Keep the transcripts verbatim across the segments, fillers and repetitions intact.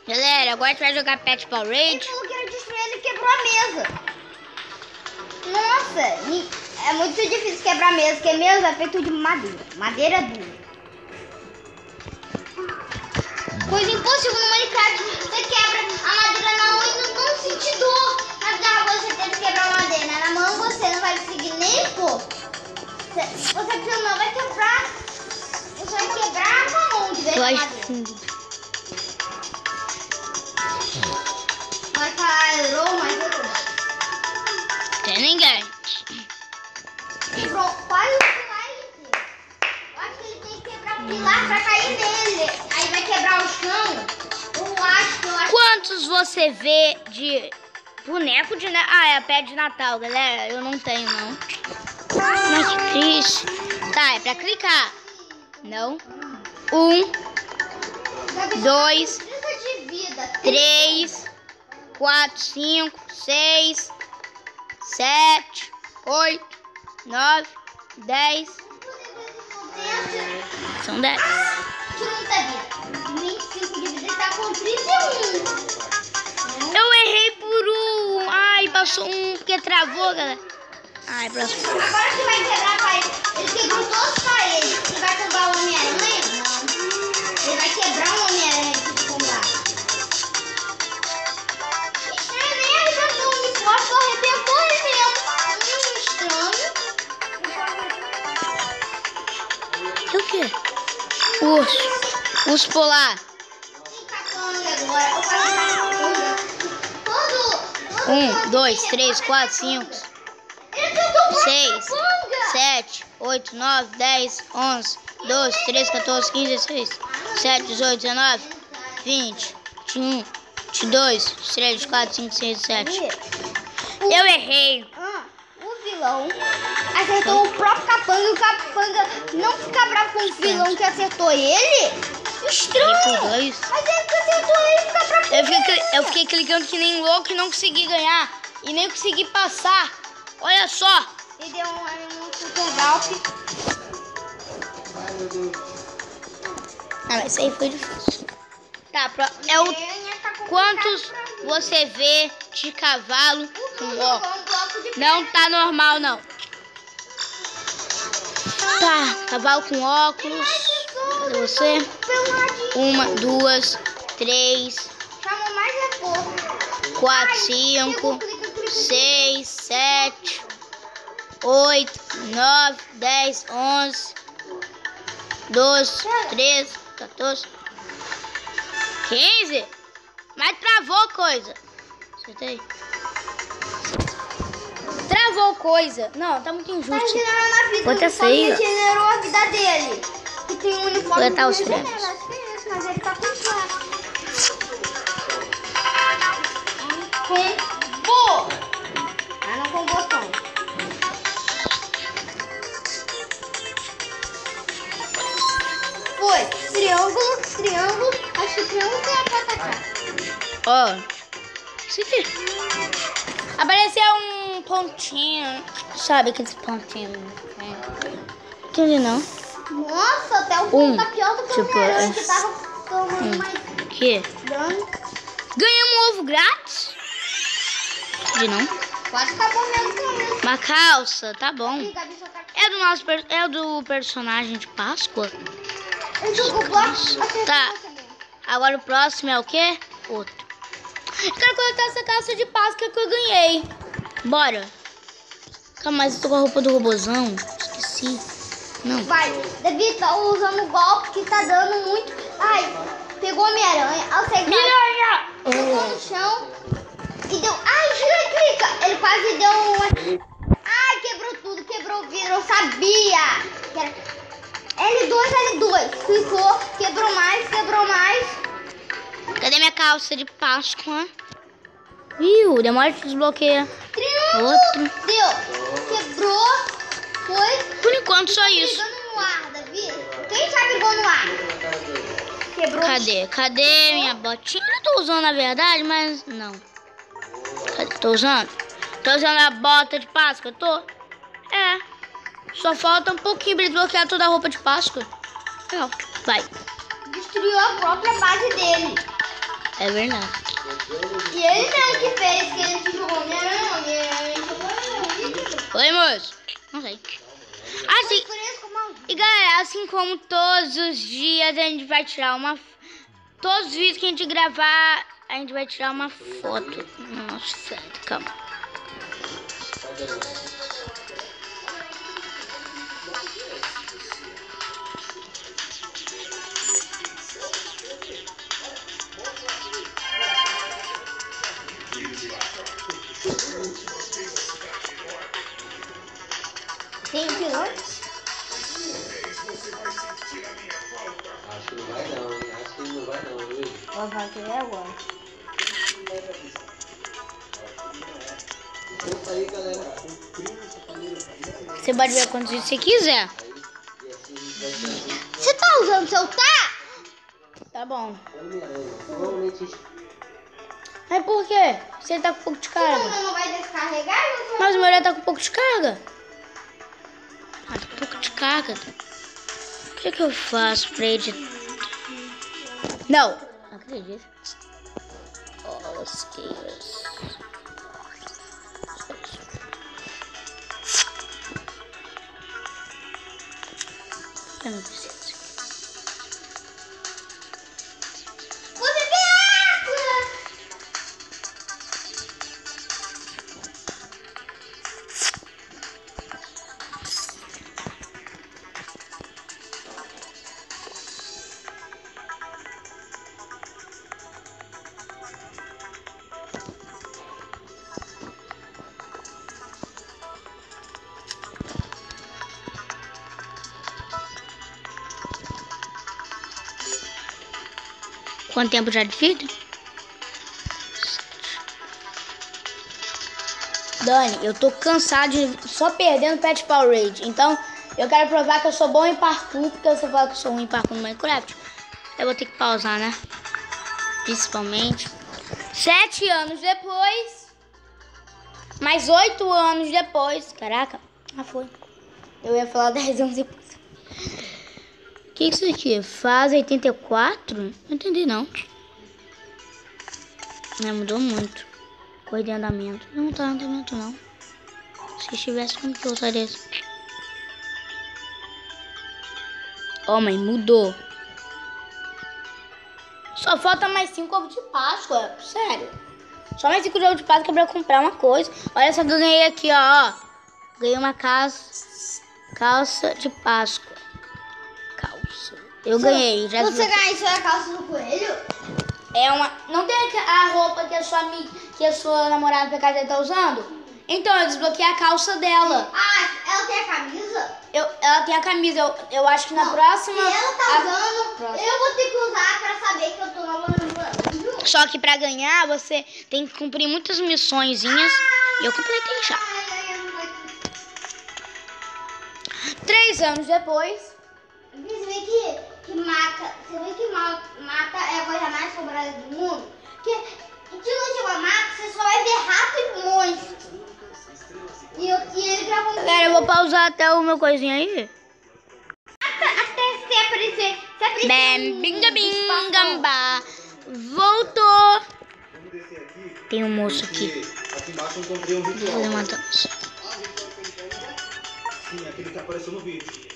Galera, agora a gente vai jogar Pet Power Rage. Ele falou que era destruir, ele quebrou a mesa. Nossa, é muito difícil quebrar a mesa, porque a mesa é feita de madeira. Madeira dura. Coisa impossível no Minecraft. Você quebra a madeira na mão e não sente dor. Na vida você tem que quebrar a madeira. Na mão você não vai conseguir nem pôr. Você, você não vai quebrar. Você vai quebrar com a mão de vez em quando. Vai parou, mas eu tem ninguém. Quebrou quase o pilar inteiro. Eu acho que ele tem que quebrar o pilar pra cair nele. Aí vai quebrar o chão. Eu acho que eu acho. Quantos você vê de boneco de Natal? Ah, é a pé de Natal, galera. Eu não tenho, não. Mas que triste. Tá, é pra clicar. Não. Um, dois, três, quatro, cinco, seis, sete, oito, nove, dez. São dez. Tira muita vida. vinte e cinco de vida, ele tá com trinta e um. Eu errei por um. Ai, passou um porque travou, galera. Ai, próximo. Agora que vai quebrar a parede. Ele quebrou todas as paredes. Ele vai tombar o Homem-Aranha? Não. Ele vai quebrar o Homem-Aranha de tombar. Estranho, nem arrebentou o uniforme. Só arrebentou ele mesmo. Um estranho. E o quê? Urso. Urso polar. Tem capanga agora. Eu faço capanga. Todo. Um, dois, três, quatro, cinco. seis, sete, oito, nove, dez, onze, doze, treze, quatorze, quinze, dezesseis, dezessete, dezoito, dezenove, vinte, vinte e um, vinte e dois, vinte e três, vinte e quatro, vinte e cinco, vinte e seis, vinte e sete. Eu errei. Ah, o vilão acertou o próprio capanga e o capanga não fica bravo com o vilão que acertou ele? Estranho. Mas ele que acertou ele fica bravo com eu fiquei, ele. eu fiquei clicando que nem louco e não consegui ganhar. E nem consegui passar. Olha só. Ele deu um, um super golpe. Ah, mas isso aí foi difícil. Tá, pro, é o, quantos você vê de cavalo com óculos? Não tá normal, não. Tá, cavalo com óculos. Cadê você? Uma, duas, três, Chama mais é pouco. quatro, cinco, seis, sete, oito, nove, dez, onze, doze, treze, quatorze, quinze. Mas travou coisa. Acertei. Travou coisa. Não, tá muito Tá injusto. regenerando a vida. Vou até Ele só sair. regenerou a vida dele. Que tem um uniforme Coletar que os regenera prêmios. as crianças, mas ele tá completo. Combo! Ah, não com botão. Foi. Triângulo, triângulo. Acho que triângulo tem pra atacar. Ó. Isso aqui. Apareceu um pontinho. Sabe aqueles pontinhos? É. Entendi não. Nossa, até o Um, ponto tá pior do que tipo, o Homem-Aranha, que é- tava tomando um. mais Que? dano. Ganhamos um ovo grátis? De não. Quase acabou mesmo com isso. Uma calça, tá bom. Ih, Gabi, só tá aqui. É do nosso per- é do personagem de Páscoa. Ele jogou o bloco, acertou Tá. você mesmo. Agora o próximo é o quê? Outro. Eu quero colocar essa calça de Páscoa que eu ganhei. Bora. Calma, mas eu tô com a roupa do robozão. Esqueci. Não. Vai, Davi tá usando o golpe que tá dando muito. Ai, pegou a Homem-Aranha, ao sair Miranha! ficou no chão e deu. Ai, gira e clica! Ele quase deu uma. Ai, quebrou tudo, quebrou o vidro, eu sabia! Que era L dois, L dois. Clicou, quebrou mais, quebrou mais. Cadê minha calça de Páscoa? Viu? Demora de desbloquear. Triângulo! Outro. Deu, quebrou, foi. Por enquanto só isso. Brigando no ar, Davi. Quem já brigou no ar? Quebrou. Cadê? Cadê minha botinha? Eu tô usando na verdade, mas não. Cadê? Tô usando? Tô usando a bota de Páscoa? Tô? É. Só falta um pouquinho pra desbloquear toda a roupa de Páscoa. Não. Vai. Destruiu a própria base dele. É verdade. E ele mesmo que fez, que ele jogou Homem-Aranha. Oi, moço. Não sei. Assim, e galera, assim como todos os dias a gente vai tirar uma... Todos os vídeos que a gente gravar, a gente vai tirar uma foto. Nossa, calma. Tem pilotos? Acho que não vai não, hein? Acho que não vai não, viu? Vou fazer agora. Então aí, galera. Você pode ver quantos vídeos você quiser. Você tá usando seu tá? Tá bom. Provavelmente Mas por quê? Você tá com pouco de carga. Então não vai descarregar? Não Mas o meu já tá com pouco de carga. Ah, tá com pouco de carga. O que que eu faço pra editar? Não. Não acredito. Oh, skills. Eu não preciso. Você tem água! Quanto tempo já de vídeo? Dani, eu tô cansado de só perdendo Pet Powerade. Então, eu quero provar que eu sou bom em parkour, porque você fala que eu sou ruim em parkour no Minecraft. Eu vou ter que pausar, né? Principalmente. Sete anos depois. Mais oito anos depois. Caraca. Ah, foi. Eu ia falar dez anos depois. O que é isso aqui? Fase oitenta e quatro? Não entendi, não. Não, mudou muito. Coisa de andamento. Não tá andamento, não. Se estivesse, como que eu usaria isso? Ó, mãe, mudou. Só falta mais cinco ovos de Páscoa. Sério. Só mais cinco ovos de Páscoa pra eu comprar uma coisa. Olha só que eu ganhei aqui, ó. Ganhei uma calça, calça de Páscoa. Calça. Eu ganhei. Já Você ganhou isso é a calça do coelho? É uma... Não tem a roupa que a sua amiga, que a sua namorada P K tá usando? Então, eu desbloqueei a calça dela. Ah, ela tem a camisa? Eu, ela tem a camisa. Eu, eu acho que na Não, próxima... Se ela tá a- usando, Próxima. eu vou ter que usar pra saber que eu tô namorando. Só que pra ganhar, você tem que cumprir muitas missõezinhas. E eu completei já. Três anos depois... Você vê que, que mata, você vê que ma- mata é a coisa mais sobrada do mundo? Que, que você vai matar, você só vai ver rato e monstro. E, eu, e ele gravou um Galera, eu vou pausar até o meu coisinha aí. Até, até se aparecer, se aparecer Bem, um- binga, um bicho-papão. bingamba. Voltou. Vamos descer aqui. Tem um moço aqui. Porque aqui embaixo eu encontrei um Vou ritual. fazer uma dança. Sim, aquele que apareceu no vídeo.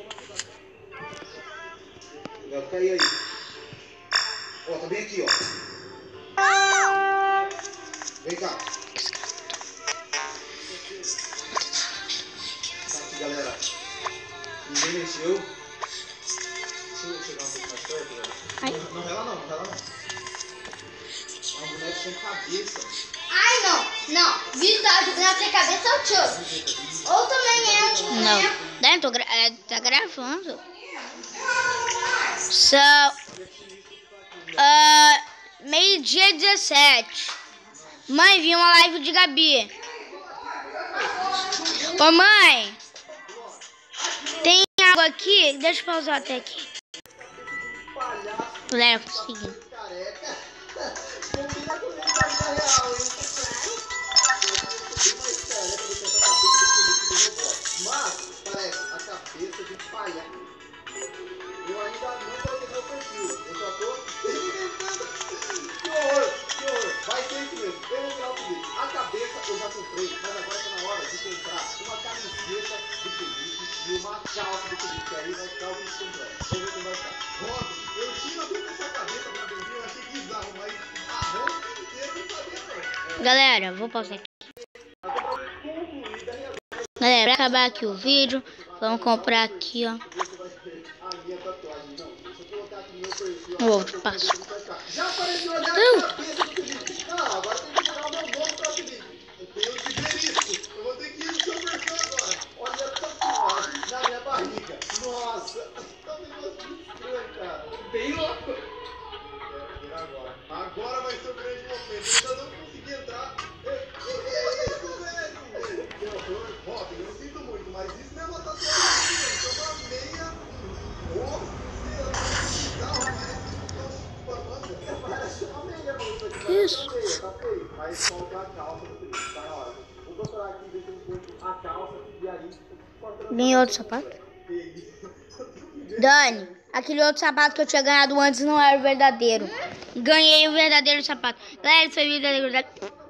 Vai cair aí. Ó, tá bem aqui, ó. Vem cá. Tá aqui, galera. Ninguém mexeu. Deixa eu chegar um pouco mais perto, galera. Ai. Não, não rela não, não rela não. É um boneco sem cabeça. Ai, não, não. Vídeo da na sua cabeça é o Chuck. Ou também é um tipo, Não. né? Dani, tô gra é, tá gravando. São... ah, meio-dia dezessete. Mãe, vi uma live de Gabi. Ô, mãe. Tem água aqui? Deixa eu pausar até aqui. Galera, consegui. Careca. Não fica com medo da vida real, hein? Mas parece a cabeça de palhaço. Eu ainda não coloquei meu perfil. Eu só tô experimentando. calça do Felipe, que aí vai ficar o vídeo completo. Vamos ver como vai ficar. Robin, eu tinha visto essa cabeça pra vender, eu achei bizarro, mas a roupa inteira não sabia não. Galera, vou pausar aqui. Galera, pra acabar aqui o vídeo, vamos comprar aqui, ó. O outro passo. Já apareceu ali a cabeça do Felipe. Não, agora tem que jogar o meu nome pra Felipe. Eu tenho que ver isso. Eu vou ter que ir no seu mercado agora. Olha essa porra na minha barriga. Nossa, tá um negócio muito estranho, cara. Bem louco. É, agora. Agora vai ser o grande momento. Eu ainda não consegui entrar. É, é isso, velho. Que horror. Robin, eu sinto muito, mas isso não é uma tatuagem. Isso é uma meia. Nossa, Isso. tá feio, mas falta a calça do Felipe, tá na hora. Vou procurar aqui, ver se eu encontro a calça e aí... Ganhei outro sapato? Dani, aquele outro sapato que eu tinha ganhado antes não era o verdadeiro. Ganhei o verdadeiro sapato. Galera, esse foi o vídeo da verdade.